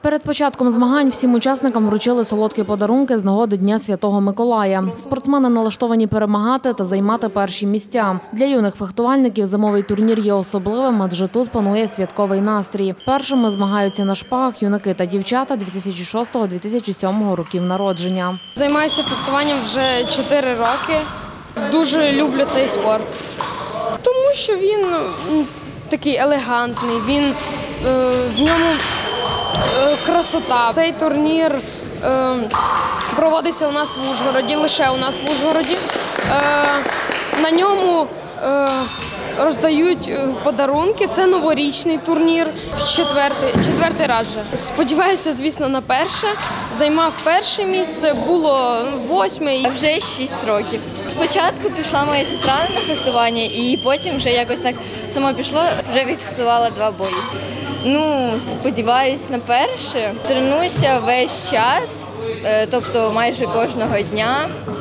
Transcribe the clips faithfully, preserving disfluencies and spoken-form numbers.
Перед початком змагань всім учасникам вручили солодкі подарунки з нагоди Дня Святого Миколая. Спортсмени налаштовані перемагати та займати перші місця. Для юних фехтувальників зимовий турнір є особливим, адже тут панує святковий настрій. Першими змагаються на шпагах юнаки та дівчата дві тисячі шостого - дві тисячі сьомого років народження. Займаюся фехтуванням вже чотири роки. Дуже люблю цей спорт, тому що він такий елегантний, він, в ньому красота. Цей турнір проводиться у нас в Ужгороді, лише у нас в Ужгороді. На ньому роздають подарунки. Це новорічний турнір, четвертий, четвертий раз вже. Сподіваюся, звісно, на перше. Займав перше місце, було восьме. Вже шість років. Спочатку пішла моя сестра на фехтування, і потім вже якось так само пішло, вже відфехтувала два бої. Ну, сподіваюсь на перше. Тренуюся весь час, тобто майже кожного дня.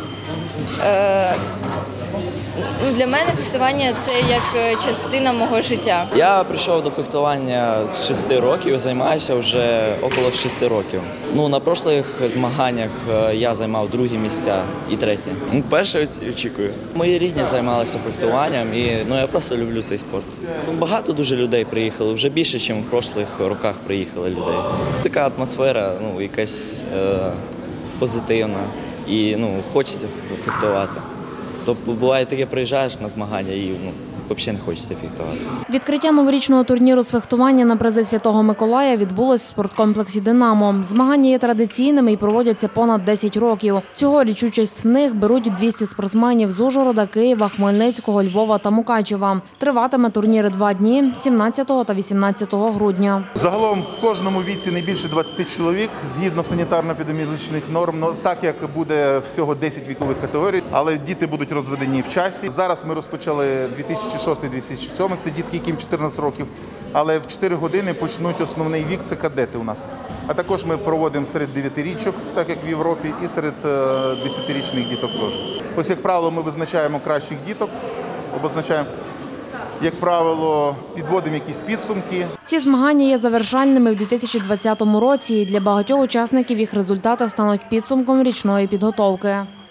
Для мене фехтування – це як частина мого життя. Я прийшов до фехтування з шести років, займаюся вже около шести років. Ну, на прошлих змаганнях я займав другі місця і третє. Ну, перше очікую. Мої рідні займалися фехтуванням і ну, я просто люблю цей спорт. Багато дуже людей приїхали, вже більше, ніж в прошлих роках приїхали людей. Така атмосфера, ну, якась е, позитивна і ну, хочеться фехтувати. Тобто буває таке, приїжджаєш на змагання і ну, взагалі не хочеться фехтувати. Відкриття новорічного турніру з фехтування на призи Святого Миколая відбулось в спорткомплексі «Динамо». Змагання є традиційними і проводяться понад десять років. Цьогоріч участь в них беруть двісті спортсменів з Ужгорода, Києва, Хмельницького, Львова та Мукачева. Триватиме турнір два дні – сімнадцятого та вісімнадцятого грудня. Загалом в кожному віці не більше двадцяти чоловік, згідно санітарно-епідеміологічних норм. Ну, так як буде всього десять вікових категорій, але діти будуть розведені в часі. Зараз ми розпочали дві тисячі шостий - дві тисячі сьомий, це дітки, яким чотирнадцять років, але в чотири години почнуть основний вік, це кадети у нас. А також ми проводимо серед дев'ятирічок, так як в Європі, і серед десятирічних діток теж. Ось, як правило, ми визначаємо кращих діток, обозначаємо, як правило, підводимо якісь підсумки. Ці змагання є завершальними в дві тисячі двадцятому році, і для багатьох учасників їх результати стануть підсумком річної підготовки.